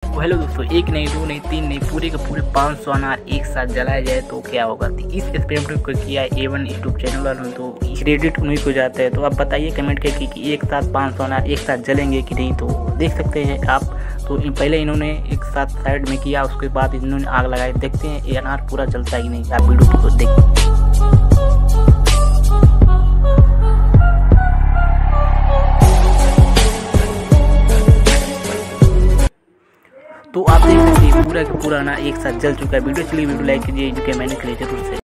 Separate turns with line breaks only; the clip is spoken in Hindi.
तो हेलो दोस्तों, एक नहीं, दो नहीं, तीन नहीं, पूरे के पूरे 500 अनार एक साथ जलाया जाए तो क्या होगा। तो इस एक्सपेरिमेंट को किया A1 यूट्यूब चैनल वालों, तो क्रेडिट उन्हीं को जाता है। तो आप बताइए कमेंट करके कि एक साथ 500 अनार एक साथ जलेंगे कि नहीं। तो देख सकते हैं आप। तो पहले इन्होंने एक साथ साइड में किया, उसके बाद इन्होंने आग लगाई। देखते हैं ये अनार पूरा जलता ही नहीं। आप वीडियो को देखिए। तो आप देख सकते हैं पूरा का पूरा अनार एक साथ जल चुका है। वीडियो चलिए वीडियो लाइक कीजिए, जो कि मैंने करी जरूर से।